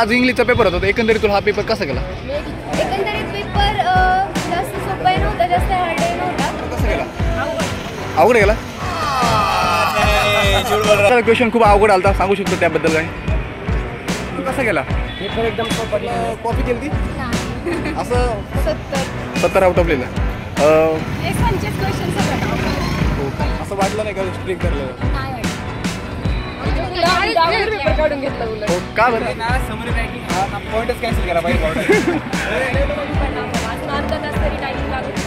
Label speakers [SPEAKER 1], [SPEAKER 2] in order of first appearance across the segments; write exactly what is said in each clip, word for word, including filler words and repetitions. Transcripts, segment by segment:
[SPEAKER 1] आज इंग्लिशचा पेपर होता, एकंदरीत तुला हा पेपर कसा गेला?
[SPEAKER 2] एकंदरीत पेपर जास्त सोपा नव्हता, जास्त हार्ड नव्हता.
[SPEAKER 1] कसा गेला? अवघड गेला. क्वेश्चन खूप अवघड आलता, सांगू शकतो त्याबद्दल काय? कसा गेला
[SPEAKER 3] पेपर? एकदम सोपा.
[SPEAKER 1] कॉपी केली ती असं
[SPEAKER 2] सत्तर
[SPEAKER 1] सत्तर आउट ऑफ लिहिलं.
[SPEAKER 2] पंचवीस क्वेश्चन सगळं
[SPEAKER 1] असं वाटलं नाही का स्ट्रिक करलं?
[SPEAKER 2] पेपर काढून घेतला उलट.
[SPEAKER 1] हो का बरं?
[SPEAKER 3] समरी रायटिंग पॉइंटच कॅन्सल करा पाहिजे.
[SPEAKER 2] अर्धा तास तरी टायमिंग लागत.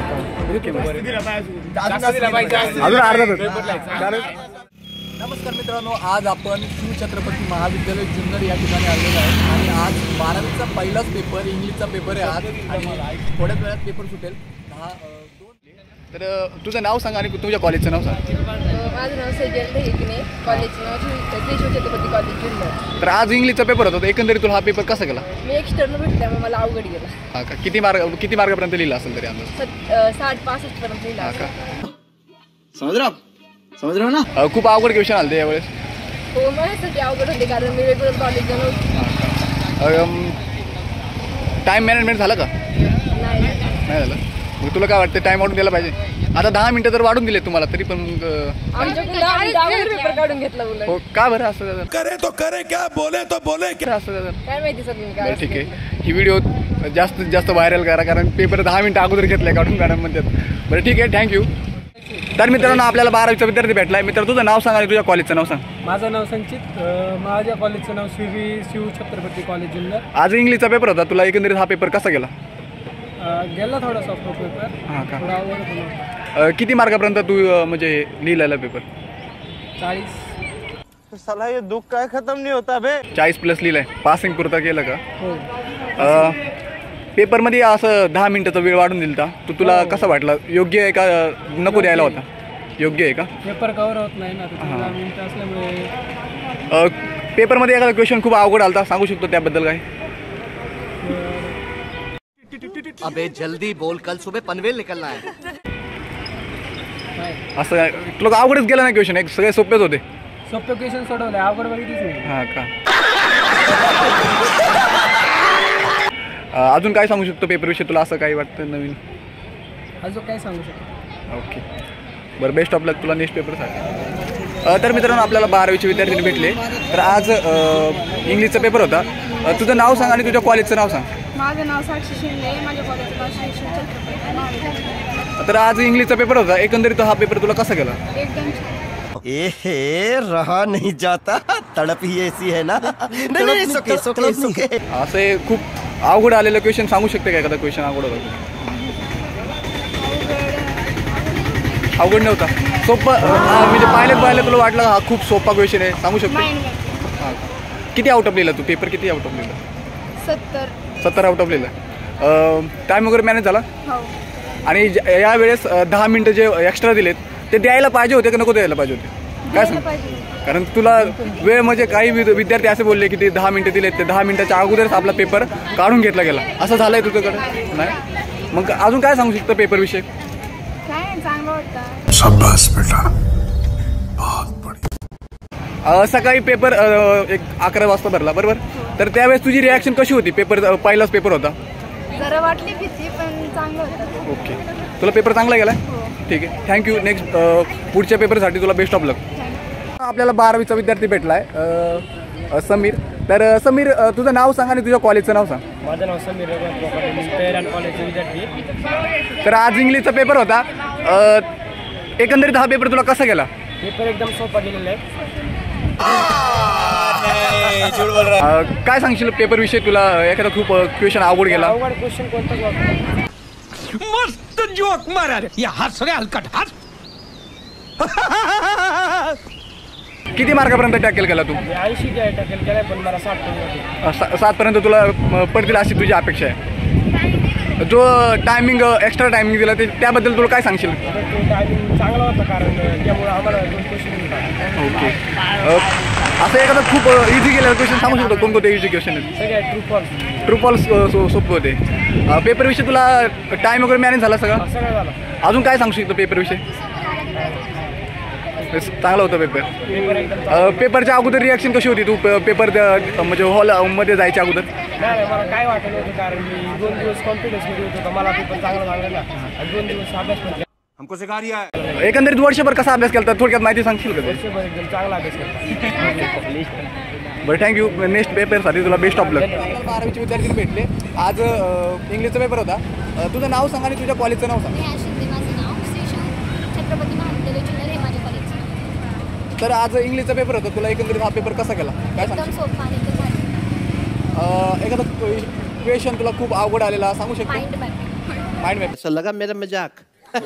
[SPEAKER 1] अजून अर्धा. नमस्कार मित्रांनो, आज आपण शिवछत्रपती महाविद्यालय जुन्नर या ठिकाणी आलेलो आहे आणि आज बारावीचा पहिलाच पेपर इंग्लिशचा पेपर आहे आज आणि थोड्याच वेळात पेपर सुटेल. दहा दोन तर तुझं नाव सांग आणि तुझ्या कॉलेजचं नाव सांग.
[SPEAKER 2] माझं नाव सैजल दहिकने, कॉलेजचं नाव श्री शिवछत्रपती कॉलेज जुन्नर.
[SPEAKER 1] तर आज इंग्लिशचा पेपर होता, एकंदरीत तुला हा पेपर कसा गेला?
[SPEAKER 2] मी एक्सटर्नल भेटल्यामुळे मला अवघड गेला.
[SPEAKER 1] हा का? किती मार्क किती मार्कापर्यंत लिहिला असेल तरी अंदाज?
[SPEAKER 2] साठ पासष्ट पर्यंत लिहिला.
[SPEAKER 1] हा का?
[SPEAKER 3] समज रहा समज रहा ना.
[SPEAKER 1] खूप अवघड क्वेश्चन आले यावेळेस.
[SPEAKER 2] हो, माझ्यासाठी अवघड होते कारण मी रेग्युलर कॉलेजला नव्हती.
[SPEAKER 1] टाइम मॅनेजमेंट झालं का?
[SPEAKER 2] नाही
[SPEAKER 1] नाही झालं. मग तुला काय वाटतं टाइम वाढून द्यायला पाहिजे? आता दहा मिनिटं तर वाढून दिले तुम्हाला, तरी पण
[SPEAKER 2] आमच्याकडून पेपर काढून घेतला उलट.
[SPEAKER 1] हो का बरं? असं
[SPEAKER 4] करे तो करे क्या, बोले तो बोले क्या.
[SPEAKER 1] असं
[SPEAKER 2] काय माहिती सर मी काय.
[SPEAKER 1] बरं ठीक आहे, ही व्हिडिओ जास्तीत जास्त व्हायरल करा कारण पेपर दहा मिनिटं अगोदर घेतलाय काढून मॅडम म्हणतात. बरं ठीक आहे, थँक्यू. तर मित्रांनो, आपल्याला बारावीचा विद्यार्थी भेटलाय. मित्र, तुझं नाव सांग आणि तुझ्या कॉलेजचं नाव सांग.
[SPEAKER 3] माझं नाव संचित, माझ्या कॉलेजचं नाव श्री शिवछत्रपती कॉलेज जुन्नर.
[SPEAKER 1] आज इंग्लिशचा पेपर होता, तुला एकंदरीत हा पेपर कसा गेला?
[SPEAKER 3] गेला थोडा सॉफ्ट पेपर.
[SPEAKER 1] हां का?
[SPEAKER 3] थोडा अवघड होता.
[SPEAKER 1] किती मार्कापर्यंत तू म्हणजे लिहिलेला पेपर?
[SPEAKER 3] चाळीस.
[SPEAKER 4] साला ये दुख काय खत्म नहीं होता बे.
[SPEAKER 1] चाळीस प्लस लिहिलाय. पासिंग पुरता केलं का?
[SPEAKER 3] हो.
[SPEAKER 1] पेपरमध्ये असं दहा मिनिटाचा वेळ वाढून दिलता, तू तुला कसं वाटलं? योग्य आहे का नको द्यायला होता? योग्य आहे का?
[SPEAKER 3] पेपर कव्हर होत नाही ना दहा मिनिटं असल्यामुळे.
[SPEAKER 1] पेपरमध्ये एखादा क्वेश्चन खूप अवघड आलता, सांगू शकतो त्याबद्दल काय?
[SPEAKER 5] अबे जल्दी बोल, कल सुबह पनवेल निकलना है.
[SPEAKER 1] असं तुला अवघडच गेला ना क्वेश्चन? एक सगळे सोपेच होते.
[SPEAKER 3] सोपे क्वेश्चन सोडवले, अवघड बघितलीच नाही.
[SPEAKER 1] हां का? अजून काय सांगू शकतो पेपरविषयी? तुला असं काही वाटतं नवीन?
[SPEAKER 3] अजून काय सांगू शकतो?
[SPEAKER 1] ओके, बरं, बेस्ट ऑफ लक तुला नेक्स्ट पेपरसाठी. तर मित्रांनो, आपल्याला बारावीचे विद्यार्थी भेटले. तर आज इंग्लिशचा पेपर होता. तुझं नाव सांग आणि तुझ्या कॉलेजचं नाव सांग.
[SPEAKER 2] माझं नाव साक्षी शिंदे, माझ्या कॉलेजचं नाव श्री शिवछत्रपती महाविद्यालय.
[SPEAKER 1] तर आज इंग्लिशचा पेपर होता, एकंदरीत हा पेपर तुला कसा गेला?
[SPEAKER 2] एकदम
[SPEAKER 5] ए हे रहा नहीं जाता, तड़प ही ऐसी है ना. नहीं नहीं सुके सुके सुके.
[SPEAKER 1] असे खूप अवघड आलेलं क्वेश्चन सांगू शकते का? एखादा क्वेश्चन अवघड होता? अवघड नव्हता, सोपं. म्हणजे पाहिलं पाहिलं तुला वाटलं हा खूप सोपा क्वेश्चन आहे, सांगू शकतो? हां. किती आउट ऑफ लिहिला तू? पेपर किती आउट ऑफ लिहिला?
[SPEAKER 2] सत्तर.
[SPEAKER 1] सत्तर आउट ऑफ लिहिला. टाईम वगैरे मॅनेज झाला?
[SPEAKER 2] हो.
[SPEAKER 1] आणि यावेळेस दहा मिनटं जे एक्स्ट्रा दिलेत ते द्यायला पाहिजे होते का नको द्यायला पाहिजे होते? काय सांग? कारण तुला वेळ म्हणजे काही विद्यार्थी असे बोलले की ते दहा मिनटं दिलेत, ते दहा मिनिटाच्या अगोदरच आपला पेपर काढून घेतला गेला. असं झालंय तुझ्याकडे? नाही. मग अजून काय सांगू शकतो पेपर विषयी?
[SPEAKER 2] काय चांगलं वाटतं.
[SPEAKER 4] शाबाश बेटा, बहुत बढ़िया.
[SPEAKER 1] सकाळी पेपर एक अकरा वाजता भरला बरोबर? तर त्यावेळेस तुझी रिॲक्शन कशी होती? पेपर पहिलाच पेपर होता.
[SPEAKER 2] जरा वाटली भीती पण चांगलं होतं.
[SPEAKER 1] ओके, तुला पेपर चांगला गेला? ठीक आहे, थँक्यू. नेक्स्ट पुढच्या पेपरसाठी तुला बेस्ट ऑफ लक. आपल्याला बारावीचा विद्यार्थी भेटलाय समीर. तर समीर, तुझं नाव सांग आणि तुझ्या कॉलेजचं नाव सांग.
[SPEAKER 3] माझं नाव समीर कॉलेजचा विद्यार्थी.
[SPEAKER 1] तर आज इंग्लिशचा पेपर होता, एकंदरीत हा पेपर तुला कसा गेला?
[SPEAKER 3] पेपर एकदम सोपा गेलेला आहे.
[SPEAKER 1] काय सांगशील पेपर विषयी? तुला एखादा खूप क्वेश्चन अवघड गेला?
[SPEAKER 3] अवघड क्वेश्चन कोणता?
[SPEAKER 4] मस्त जोक मारा रे. या हात सगळे हलकट हात.
[SPEAKER 1] किती मार्कापर्यंत टॅकल केला तू?
[SPEAKER 3] ऐंशी टॅकल केलाय पण मला साठ पर्यंत.
[SPEAKER 1] सात पर्यंत तुला पडतील अशी तुझी अपेक्षा आहे? जो टायमिंग एक्स्ट्रा टायमिंग दिला ते त्याबद्दल तुला काय सांगशील?
[SPEAKER 3] टायमिंग चांगला होता कारण त्यामुळे आम्हाला दोन क्वेश्चन मिळतात.
[SPEAKER 1] ओके, असं एखादा खूप इझी गेलेलं क्वेश्चन सांगू शकतो? कोणकोणते इझी क्वेश्चन आहेत?
[SPEAKER 3] सगळे ट्रू फॉल्स.
[SPEAKER 1] ट्रू फॉल्स सोपे होते. पेपरविषयी तुला टाईम वगैरे मॅनेज झाला सगळं?
[SPEAKER 3] सगळं झालं.
[SPEAKER 1] अजून काय सांगू शकतो पेपरविषयी? चांगला होता पेपर.
[SPEAKER 3] पेपर एकदम
[SPEAKER 1] पेपरच्या अगोदर रिॲक्शन कशी होती तू पेपर म्हणजे हॉल मध्ये जायच्या अगोदर?
[SPEAKER 3] नाही मला काय वाटत नव्हतं कारण मी दोन दिवस कॉन्फिडन्समध्ये होतो का मला पेपर चांगला झालेला आणि दोन दिवस अभ्यास पण केला.
[SPEAKER 4] हमको सिखा रिया है.
[SPEAKER 1] एकंदरीत वर्षभर कसा अभ्यास केला थोडक्यात माहिती सांगशील का?
[SPEAKER 3] वर्षभर एकदम चांगला अभ्यास केला.
[SPEAKER 1] बरं थँक्यू. नेक्स्ट पेपरसाठी तुला बेस्ट ऑफ लक. बारावीचे विद्यार्थी भेटले आज. इंग्लिशचा पेपर होता. तुझं नाव सांग आणि तुझ्या कॉलेजचं नाव सांग.
[SPEAKER 2] नेहा शिंदे माझं नाव. श्री शिव छत्रपती महाविद्यालय जुन्नर हे माझ्या कॉलेजचं.
[SPEAKER 1] तर आज इंग्लिशचा पेपर होता. तुला एकंदरीत हा पेपर कसा गेला काय सांग?
[SPEAKER 2] एकदम सोपा आणि एकदम भारी.
[SPEAKER 1] एखादा क्वेश्चन तुला खूप अवघड आलेला सांगू शकतो?
[SPEAKER 2] Mind map.
[SPEAKER 1] Mind map.
[SPEAKER 5] ऐसा लगा मेरा मजाक.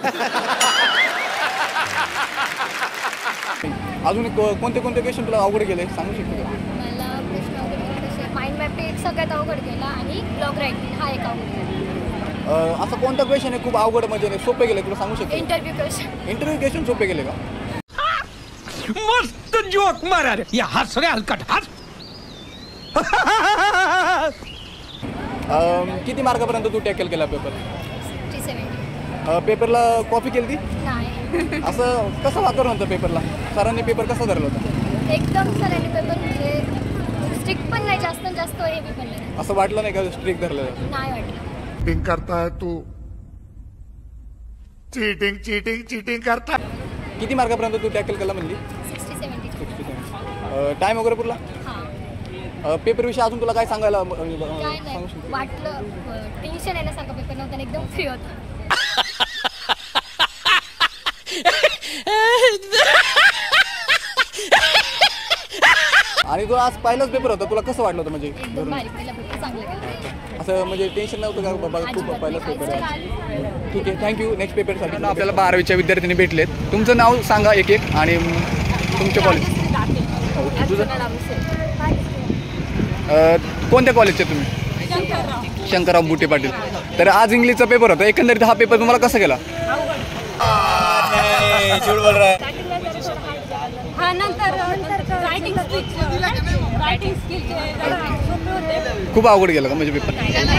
[SPEAKER 1] अजून को- कोणते कोणते क्वेश्चन तुला अवघड गेले सांगू शकतो का?
[SPEAKER 2] मला प्रश्न अवघड गेले तसे माइंड मॅप एक सगळ्यात अवघड गेला आणि ब्लॉग रायटिंग हा एक अवघड गेला.
[SPEAKER 1] अं, असं कोणतं क्वेश्चन आहे खूप अवघड म्हणजे सोपे गेले तुला सांगू शकतो?
[SPEAKER 2] Interview question.
[SPEAKER 1] इंटरव्ह्यू क्वेश्चन सोपे गेले का?
[SPEAKER 4] मस्त जोक मारा रे. या हस रे हलकट हस.
[SPEAKER 1] अं, किती मार्कापर्यंत तू टॅकल केला पेपर?
[SPEAKER 2] Sixty seventy.
[SPEAKER 1] पेपरला कॉपी केली ती?
[SPEAKER 2] नाही
[SPEAKER 1] असं कसं वातावरण होतं पेपरला? सरांनी पेपर कसा धरला होता?
[SPEAKER 2] एकदम सरांनी पेपर म्हणजे स्ट्रिक्ट पण नाही जास्त आणि जास्त हेवी पण नाही.
[SPEAKER 1] असं वाटलं नाही का स्ट्रिक धरलं?
[SPEAKER 2] नाही वाटलं.
[SPEAKER 6] चीटिंग करता है तू. चीटिंग चीटिंग चीटिंग करता.
[SPEAKER 1] किती मार्कापर्यंत तू टॅकल केला म्हणली?
[SPEAKER 2] Sixty seventy.
[SPEAKER 1] टाइम वगैरे पुरला?
[SPEAKER 2] हां.
[SPEAKER 1] पेपर विषयी अजून तुला काय सांगायला अं,
[SPEAKER 2] काय
[SPEAKER 1] सांगू
[SPEAKER 2] नाही
[SPEAKER 1] शकतो?
[SPEAKER 2] वाटलं टेन्शन येण्यासारखं पेपर नव्हता आणि एकदम फ्री होता.
[SPEAKER 1] आणि तुला आज पहिलाच पेपर होता तुला कसं वाटलं होतं म्हणजे
[SPEAKER 2] एकदम भारी. पहिला पेपर चांगला गेला.
[SPEAKER 1] असं म्हणजे टेन्शन नव्हतं का बाबा खूप
[SPEAKER 2] अजिबात
[SPEAKER 1] पहिलाच
[SPEAKER 2] नाही.
[SPEAKER 1] पेपर आहे? ठीक आहे थँक्यू. नेक्स्ट पेपरसाठी आपल्याला बारावीच्या विद्यार्थ्यांनी भेटलेत. तुमचं नाव सांगा एक एक आणि तुमच्या कॉलेज. तुझं अं, कोणत्या कॉलेजचे तुम्ही? शंकरराव बुटे पाटील. तर आज इंग्लिशचा पेपर होता. एकंदरीत हा पेपर तुम्हाला कसा गेला?
[SPEAKER 2] हा नंतर रायटिंग रायटिंग स्किल
[SPEAKER 1] खूप अवघड गेला का म्हणजे पेपर?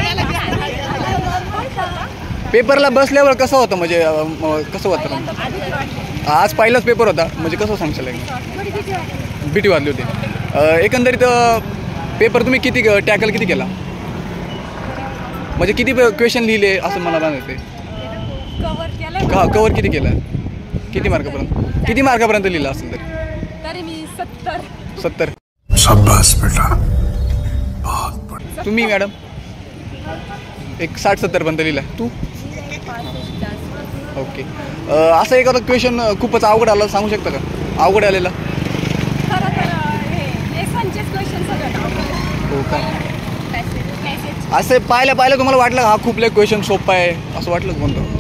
[SPEAKER 1] पेपरला बसल्यावर कसं होतं म्हणजे अं, म- कसं होतं? आज पहिलाच पेपर होता म्हणजे कसं सांगशाल? भीती वाटली होती. अं, एकंदरीत पेपर तुम्ही किती टॅकल किती केला म्हणजे किती क्वेश्चन लिहिले असं मला म्हणायचं?
[SPEAKER 2] कव्हर केलं
[SPEAKER 1] का कवर किती केलं? किती मार्कापर्यंत किती मार्कापर्यंत लिहिलं असेल तरी?
[SPEAKER 2] तरी मी सत्तर.
[SPEAKER 1] सत्तर.
[SPEAKER 6] शाबाश बेटा.
[SPEAKER 1] तुम्ही मॅडम? एक साठ सत्तर पर्यंत लिहिला. तू? ओके. असं एखादा क्वेश्चन खूपच अवघड आला सांगू शकता का? अवघड आलेला? हो का? असं पाहिलं पाहिलं तुम्हाला वाटलं हा खूप लय क्वेश्चन सोपा आहे असं वाटलं कोणतं?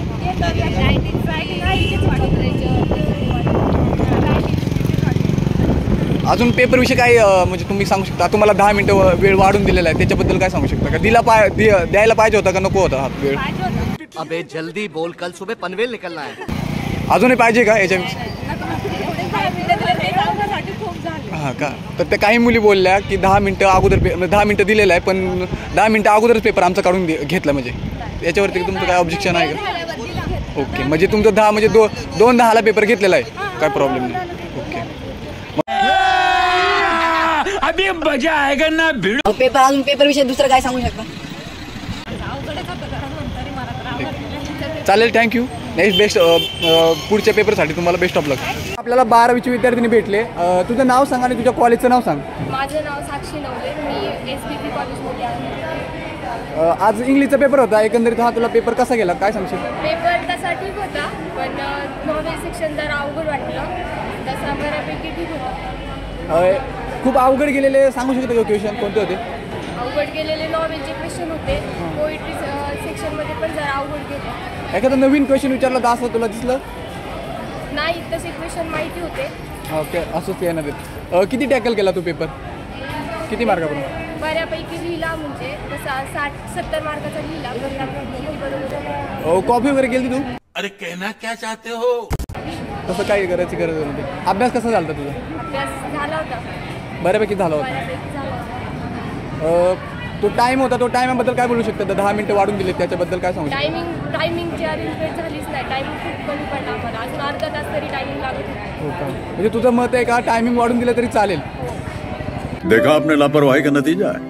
[SPEAKER 1] अजून पेपर विषयी काय अं, म्हणजे तुम्ही सांगू शकता? तुम्हाला दहा मिनिटं वेळ वाढून दिलेला आहे त्याच्याबद्दल काय सांगू शकता का? दिला पाय दि- द्यायला पाहिजे होता का नको होता हा वेळ?
[SPEAKER 5] अबे जल्दी बोल, कल सुबह पनवेल निकलना है.
[SPEAKER 1] अजूनही पाहिजे का याच्या? हां का? तर त्या काही मुली बोलल्या की दहा मिनटं अगोदर पे दहा मिनटं दिलेलं आहे पण दहा मिनटं अगोदरच पेपर आमचा काढून दे- घेतला म्हणजे याच्यावरती तुमचं काय ऑब्जेक्शन आहे का? ओके म्हणजे तुमचं दहा म्हणजे दो दोन दहाला पेपर घेतलेला आहे काय प्रॉब्लेम नाही. ओके.
[SPEAKER 4] अभी मजा आएगा ना भिड़.
[SPEAKER 7] पेपर अजून पेपर विषयी दुसरं काय सांगू शकता?
[SPEAKER 1] चालेल थँक्यू. नेक्स्ट बेस्ट पुढच्या पेपरसाठी तुम्हाला बेस्ट ऑफ लक. आपल्याला बारावीचे विद्यार्थ्यांनी भेटले. अं, तुझं नाव सांग आणि तुझ्या कॉलेजचं नाव सांग.
[SPEAKER 2] माझं नाव साक्षी नवले. मी एस बी पी कॉलेजमध्ये आहे.
[SPEAKER 1] अं, आज इंग्लिशचा पेपर होता एकंदरीत हा तुला पेपर कसा गेला काय सांगशील?
[SPEAKER 2] पेपर तसा ठीक होता पण नॉवेल सेक्शन जरा अवघड वाटलं. तसा बऱ्यापैकी ठीक होता.
[SPEAKER 1] अं, खूप अवघड गेलेले सांगू शकतो का क्वेश्चन कोणते होते?
[SPEAKER 2] अवघड गेलेले नॉवेलचे क्वेश्चन होते. पोएट्री सेक्शनमध्ये पण जरा अवघड गेले.
[SPEAKER 1] एखादा नवीन क्वेश्चन विचारला तर असं तुला दिसलं?
[SPEAKER 2] नाही तसे क्वेश्चन माहिती होते.
[SPEAKER 1] ओके असंच येणार आहेत. किती टॅकल केला तू पेपर? किती मार्कापर्यंत?
[SPEAKER 2] बऱ्यापैकी लिहिला म्हणजे तसा साठ सत्तर मार्काचा लिहिला. बरोबर.
[SPEAKER 1] कॉफी वगैरे गेली तू?
[SPEAKER 4] अरे कहना क्या चाहते हो?
[SPEAKER 1] तसं काही करायची गरज नव्हती. अभ्यास कसा झाला तुझा?
[SPEAKER 2] अभ्यास झाला होता.
[SPEAKER 1] बऱ्यापैकी झाला होता.
[SPEAKER 2] बऱ्यापैकी झाला होता.
[SPEAKER 1] अं, तो टाइम होता, तो टायमाबद्दल काय बोलू शकता? दहा मिनिटं वाढून दिले त्याच्याबद्दल काय सांगू शकता?
[SPEAKER 2] टायमिंग टायमिंगची अरेंजमेंट झालीच नाही. टायमिंग खूप कमी पडला आम्हाला. अजून अर्धा तास तरी टायमिंग लागत होती.
[SPEAKER 1] हो का? म्हणजे तुझं मत आहे का टायमिंग वाढून दिलं तरी चालेल?
[SPEAKER 8] देखा आपने लापरवाही का नतीजा है.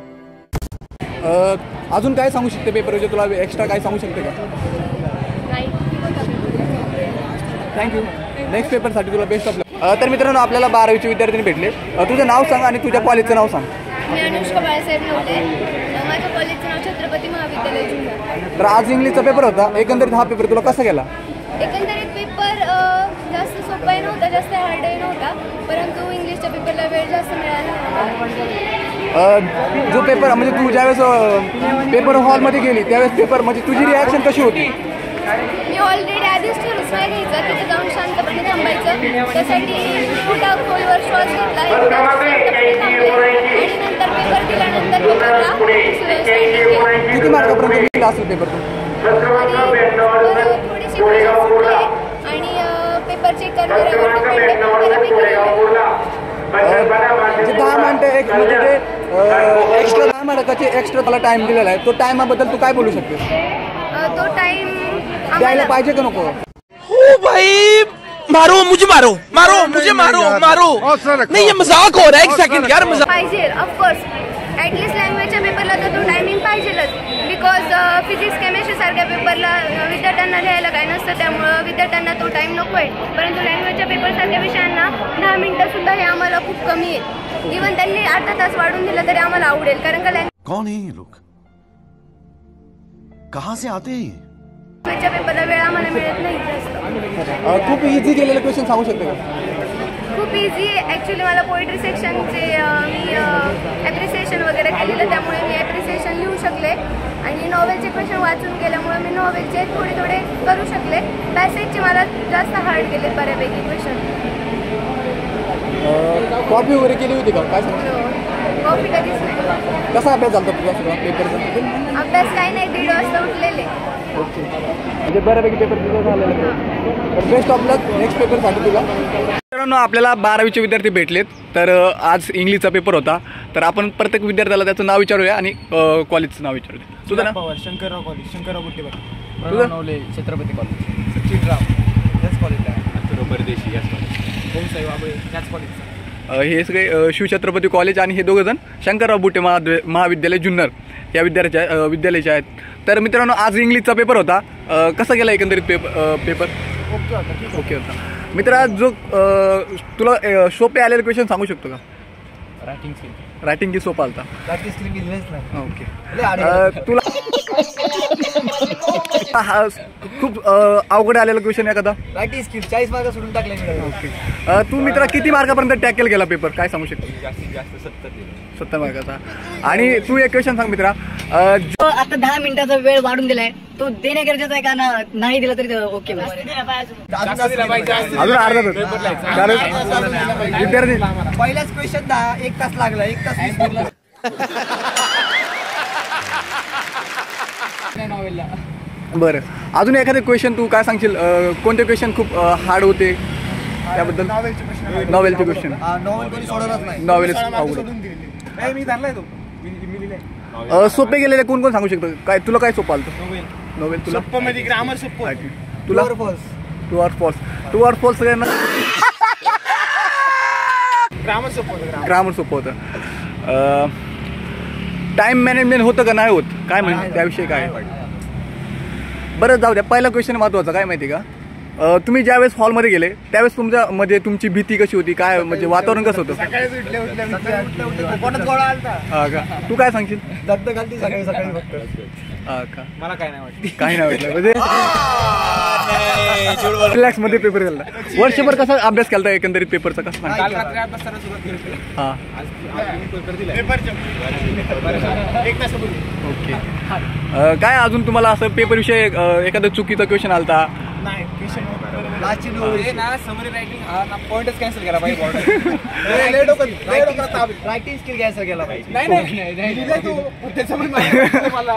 [SPEAKER 1] अ, अजून काय सांगू शकते पेपर म्हणजे तुला एक्स्ट्रा काय सांगू शकते का?
[SPEAKER 2] नाही ठीक होता.
[SPEAKER 1] थँक्यू. नेक्स्ट पेपरसाठी तुला बेस्ट ऑफ लक. तर मित्रांनो आपल्याला बारावीचे विद्यार्थी भेटले. अ, तुझं नाव सांग आणि तुझ्या कॉलेजचं नाव सांग.
[SPEAKER 2] मी अनुष्का बाळासाहेब नव्हते. माझ्या कॉलेजचं नाव छत्रपती महाविद्यालय जुन्नर.
[SPEAKER 1] तर आज इंग्लिशचा पेपर होता. एकंदरीत हा पेपर तुला कसा गेला?
[SPEAKER 2] एकंदरीत पेपर जास्त सोपाही नव्हता, जास्त हार्डही नव्हता, परंतु इंग्लिशच्या पेपरला वेळ जास्त मिळाला.
[SPEAKER 1] अ, जो पेपर म्हणजे तू ज्यावेळेस अ, पेपर हॉलमध्ये गेली त्यावेळेस पेपर म्हणजे तुझी रिॲक्शन कशी होती?
[SPEAKER 2] मी ऑलरेडी आधीच ठरवून नाही घ्यायचं, तिथे जाऊन शांतपणे थांबायचं. त्यासाठी पुढा खोलवर श्वास घेतला, एक तास शांतपणे थांबले आणि नंतर पेपर दिल्यानंतर पेपरला स्टँडिंग
[SPEAKER 1] किती मार्कापर्यंत लिहिला असेल पेपर तू?
[SPEAKER 2] थोडीशी क्वेश्चन सुटले आणि पेपर चेक करणाऱ्यावर डिपेंड
[SPEAKER 1] जे दहा मिनिटं एक म्हणजे ते एक्स्ट्रा दहा मिनिटाचे एक्स्ट्रा त्याला टाइम दिलेला आहे, तो टायमाबद्दल तू काय बोलू शकते?
[SPEAKER 2] तो टाइम
[SPEAKER 1] द्यायला पाहिजे का नको?
[SPEAKER 4] ओ भाई मारो मुझे, मारो मारो मुझे, मारो मारो. नहीं ये मजाक हो रहा है. एक सेकंड यार, मजाक
[SPEAKER 2] पाहिजे ऑफकोर्स. ॲटलिस्ट लँग्वेजच्या पेपरला तर तो टायमिंग पाहिजेलच. बिकॉज फिजिक्स केमिस्ट्री सारख्या पेपरला विद्यार्थ्यांना लिहायला काय नसतं, त्यामुळं विद्यार्थ्यांना तो टाईम नको आहे. परंतु लँग्वेजच्या पेपरसारख्या विषयांना दहा मिनिटंसुद्धा हे आम्हाला खूप कमी आहे. इव्हन त्यांनी अर्धा तास वाढून दिलं तरी आम्हाला आवडेल, कारण का
[SPEAKER 8] कौन है ये लोग, कहाँ से आते हैं?
[SPEAKER 2] लँग्वेजच्या पेपरला वेळ आम्हाला मिळत नाही जास्त.
[SPEAKER 1] अ, खूप इझी गेलेले क्वेश्चन सांगू शकते का?
[SPEAKER 2] खूप इझी आहे. ॲक्च्युली मला पोएट्री सेक्शनचे मी ॲप्रिसिएशन वगैरे केलेलं, त्यामुळे मी ॲप्रिसिएशन लिहू शकले आणि नॉवेलचे क्वेश्चन वाचून गेल्यामुळे मी नॉवेलचे थोडे थोडे करू शकले. पॅसेजचे मला जास्त हार्ड गेले बऱ्यापैकी क्वेश्चन.
[SPEAKER 1] कॉपी वगैरे केली होती का? काय सांगू?
[SPEAKER 2] कॉपी कधीच नाही.
[SPEAKER 1] कसा अभ्यास झाला तुझा सगळा पेपरचा?
[SPEAKER 2] अभ्यास काही नाही, दीड वाजता उठलेले.
[SPEAKER 1] ओके, म्हणजे बऱ्यापैकी पेपर तुझा झालेला आहे. तर बेस्ट ऑफ लक नेक्स्ट पेपरसाठी तुला. मित्रांनो आपल्याला बारावीचे विद्यार्थी भेटलेत. तर आज इंग्लिशचा पेपर होता. तर आपण प्रत्येक विद्यार्थ्याला त्याचं नाव विचारूया आणि कॉलेजचं नाव विचारूया. तुझं ना?
[SPEAKER 3] पवार, शंकरराव कॉलेज, शंकरराव बुट्टेबाई.
[SPEAKER 1] तुझं?
[SPEAKER 3] नवले, छत्रपती कॉलेज. सचिन राव याच कॉलेजला आहे. परदेशी याच कॉलेज. ओमसाई वाबळे याच कॉलेजचा.
[SPEAKER 1] हे सगळे अ, शिवछत्रपती कॉलेज आणि हे दोघं जण शंकरराव बुट्टे महा महाविद्यालय जुन्नर या विद्यार्थ्याच्या विद्यालयाचे आहेत. तर मित्रांनो आज इंग्लिशचा पेपर होता. अ, कसा गेला एकंदरीत पेपर? पेपर
[SPEAKER 3] ओके होता, ठीक
[SPEAKER 1] ओके होता. मित्रा जो अ, तुला अ, सोपे आलेले क्वेश्चन सांगू शकतो का?
[SPEAKER 3] रायटिंग स्किल
[SPEAKER 1] रायटिंग की सोपा आलता?
[SPEAKER 3] रायटिंग स्किल गेलीच नाही.
[SPEAKER 1] ओके. अ, तुला हा खूप अ, अवघड आलेला क्वेश्चन एखादा?
[SPEAKER 3] रायटिंग स्किल चाळीस मार्क सोडून टाकले.
[SPEAKER 1] ओके. अ, तू मित्रा किती मार्कापर्यंत टॅकल केला पेपर काय सांगू शकतो?
[SPEAKER 3] जास्तीत जास्त सत्तर
[SPEAKER 1] सत्तर मार्काचा. आणि तू एक क्वेश्चन सांग मित्रा. अ,
[SPEAKER 7] तो आता दहा मिनिटाचा वेळ वाढून दिलाय, तो देणे गरजेचं आहे का ना? नाही दिला तरी ओके बस.
[SPEAKER 1] अजून अर्धा तास कारण विद्यार्थी
[SPEAKER 3] पहिलाच क्वेश्चन दहा एक तास लागला, एक तास वीस मिनिट.
[SPEAKER 1] बरं अजून एखादे क्वेश्चन तू काय सांगशील? अ, कोणते क्वेश्चन खूप हार्ड होते त्याबद्दल? नॉवेलचे क्वेश्चन.
[SPEAKER 3] नॉवेल कोणी सोडवलंच नाही.
[SPEAKER 1] नॉवेल अवघड.
[SPEAKER 3] नाही मी धरलाय तो, मी मी लिहिलाय.
[SPEAKER 1] अ, सोपे गेलेले कोण कोण सांगू शकतो? काय तुला काय सोपं आलं?
[SPEAKER 3] नॉवेल
[SPEAKER 1] नॉवेल तुला
[SPEAKER 3] सोप्पं मध्ये ग्रामर सोप्पं.
[SPEAKER 1] तुला
[SPEAKER 3] True or false?
[SPEAKER 1] True or false. True or false सगळ्यांना
[SPEAKER 3] ग्रामर सोप्पं होतं.
[SPEAKER 1] ग्रामर सोपं होतं. टाइम मॅनेजमेंट होतं का नाही होत काय म्हणजे त्याविषयी काय? बरं जाऊ द्या. पहिला क्वेश्चन महत्त्वाचा काय माहिती का? अ, तुम्ही ज्यावेळेस हॉलमध्ये गेले त्यावेळेस तुमच्या मध्ये तुमची भीती कशी होती? काय म्हणजे वातावरण कसं होतं?
[SPEAKER 3] सकाळी उठल्या उठल्या उठल्या उठल्या कोणाच गोळा आलता.
[SPEAKER 1] हा का? तू काय सांगशील?
[SPEAKER 3] दत्त घालती सकाळी सकाळी फक्त.
[SPEAKER 1] हा का?
[SPEAKER 3] मला काय नाही वाटत.
[SPEAKER 1] काही नाही वाटलं म्हणजे रिलॅक्स मध्ये पेपर गेला. वर्षभर कसा अभ्यास केला एकंदरीत पेपरचा कसं सांग?
[SPEAKER 3] काल रात्री अभ्यास करायला सुरुवात केली.
[SPEAKER 1] हा
[SPEAKER 3] आज पेपर दिला. पेपरच्या एक तासापूर्वी.
[SPEAKER 1] ओके. अ, काय अजून तुम्हाला असं पेपर विषयी एखादा चुकीचा क्वेश्चन आलता?
[SPEAKER 3] नाही क्वेश्चन लास्टची हे ना समरी रायटिंग हा ना पॉइंटच कॅन्सल केला पाहिजे. बॉर्डर लेट होतं. रायटिंग स्किल कॅन्सल केला पाहिजे. नाही नाही दिले तू त्याच्यामुळे मला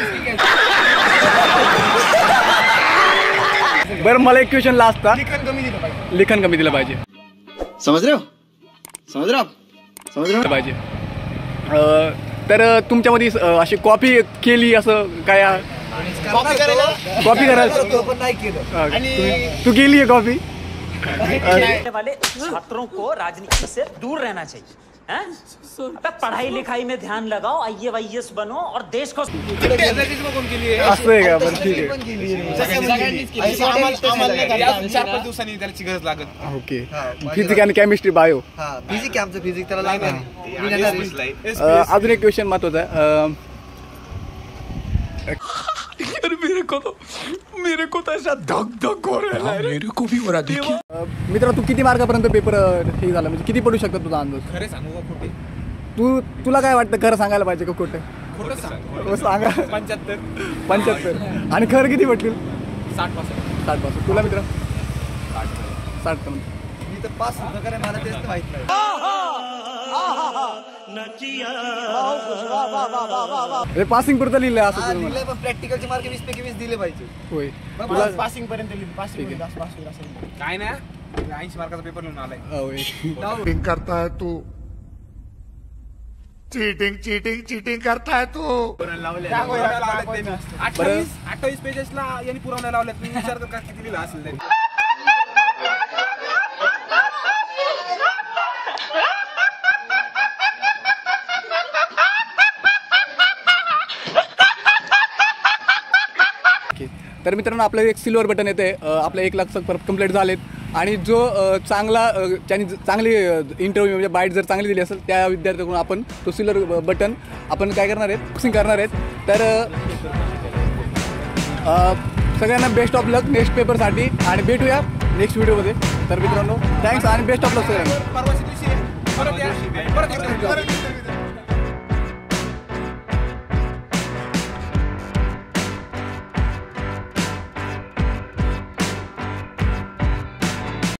[SPEAKER 1] बरं मला एक क्वेश्चन लास्ट था.
[SPEAKER 3] लिखाण कमी दिलं पाहिजे.
[SPEAKER 1] लिखाण कमी दिलं पाहिजे.
[SPEAKER 5] समझ रहे हो समझ रहे हो आप समझ रहे हो
[SPEAKER 1] पाहिजे. अ, तर अ, तुमच्यामध्ये अ, अशी कॉपी केली असं काय
[SPEAKER 3] कॉपी करायला
[SPEAKER 1] कॉपी करायला
[SPEAKER 3] पण नाही केलं.
[SPEAKER 1] तुम्ही- तू केली आहे कॉपी
[SPEAKER 9] वाले छात्रों को राजनीति से दूर रहना चाहिए हैं? अबे पढ़ाई लिखाई में ध्यान लगाओ, आई ए वाई एस बनो और देश को
[SPEAKER 1] असं आहे का? बरं ठीक आहे.
[SPEAKER 3] चार पाच दिवसांनी त्याची गरज लागत.
[SPEAKER 1] ओके. फिजिक्स आणि केमिस्ट्री बायो.
[SPEAKER 3] हा फिजिक्स आमचं फिजिक्स त्याला लागणार.
[SPEAKER 1] अ, अजून एक क्वेश्चन महत्वाचा आहे. अ,
[SPEAKER 4] यार मेरे को तो मेरे को तो ऐसा धक धक हो रहा है. मेरे को भी हो रहा देखिए.
[SPEAKER 1] अ, मित्रा तू किती मार्कापर्यंत पेपर अ, हे झाला म्हणजे किती पडू शकतो तुझा अंदाज?
[SPEAKER 3] खरे सांगू का खोटे?
[SPEAKER 1] तू तुला काय वाटतं खरं सांगायला पाहिजे का खोटं?
[SPEAKER 3] खोटं सांग.
[SPEAKER 1] हो, सांगा.
[SPEAKER 3] पंच्याहत्तर
[SPEAKER 1] पंच्याहत्तर आणि खरं किती भेटतील?
[SPEAKER 3] साठ पासष्ट.
[SPEAKER 1] साठ पासून. तुला मित्र साठ पर्यंत.
[SPEAKER 3] मी तर पाच प्रकारे मला तेच तर माहित नाही.
[SPEAKER 1] हे पासिंग पुरतं लिहिलंय असं
[SPEAKER 3] हा,
[SPEAKER 1] तुम्ही मला.
[SPEAKER 3] दिलंय पण प्रॅक्टिकलचे मार्क वीस पैकी वीस दिले पाहिजे.
[SPEAKER 1] होय.
[SPEAKER 3] तुला
[SPEAKER 1] तुला
[SPEAKER 3] पासिंग पर्यंत लिहिलं. काय ना ऐंशी मार्काचा पेपर लिहून आलाय.
[SPEAKER 1] होय.
[SPEAKER 6] चीटिंग करता है तू चीटिंग चीटिंग चीटिंग करता है तू
[SPEAKER 3] अठ्ठावीस अठ्ठावीस पेजेसला यांनी पुरवण्या लावल्यात. मी विचार कर का किती लिहिलं असेल त्यांनी.
[SPEAKER 1] तर मित्रांनो आपलं एक सिल्वर बटन येते. आपलं एक लाख कंप्लीट झालेत आणि जो अ, चांगला अ, ज्यांनी ज- चांगली इंटरव्ह्यू म्हणजे बाईट जर चांगली दिली असेल त्या विद्यार्थ्याकडून आपण तो सिल्वर बटन आपण काय करणार आहेत फिक्सिंग करणार आहेत. तर अ, सगळ्यांना बेस्ट ऑफ लक नेक्स्ट पेपरसाठी आणि भेटूया नेक्स्ट व्हिडिओमध्ये. तर मित्रांनो थँक्स आणि बेस्ट ऑफ लक सगळ्यांना.
[SPEAKER 3] परवाच्या दिवशी परत या. परत या.